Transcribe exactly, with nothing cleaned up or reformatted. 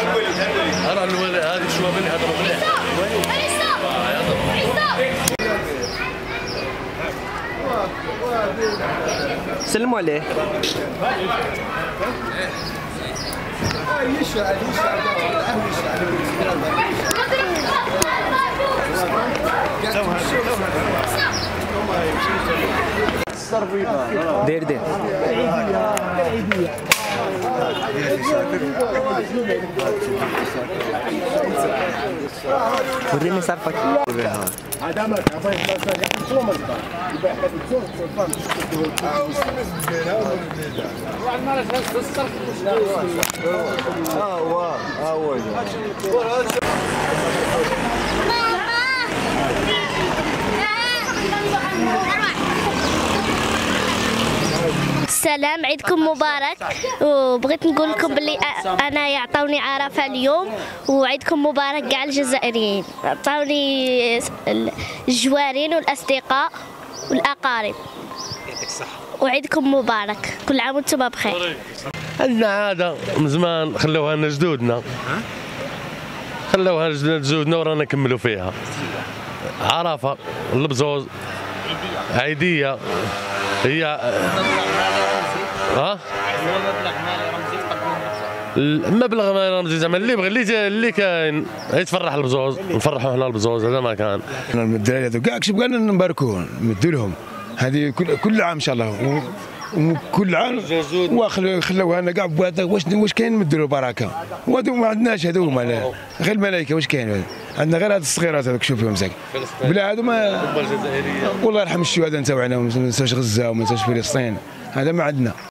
راه الولد هذه الشوابه اللي هضروا مليح. سلموا عليه. دير دير وريني صرفك. السلام، عيدكم مبارك. وبغيت نقول لكم بلي انا يعطوني عرفه اليوم، وعيدكم مبارك كاع الجزائريين. عطوني الجوارين والاصدقاء والاقارب. يعطيك الصحه وعيدكم مبارك، كل عام وانتم بخير. عندنا عاده من زمان خلوها لنا جدودنا، خلوها لنا جدودنا ورانا نكملوا فيها. عرفه، البزوز، عيديه، هي ها المبلغ مالي رمزي زعما اللي بغى اللي اللي كاين يتفرح البزوز، نفرحوا حنا البزوز. هذا ما كان. الدراري هذو كاع كش بغينا نباركوهم نمدوا لهم هذه كل كل عام ان شاء الله، وكل عام وخلوها لنا كاع بواحد. واش واش كاين نمدوا له بركه، وهذو ما عندناش، هذو هما غير الملائكه. واش كاين عندنا غير هاد الصغيرات هذوك شوفهم مساكين بلا هذو ما. والله يرحم الشهداء نتاعنا، وما ننساوش غزه وما ننساوش فلسطين، هذا ما عندنا.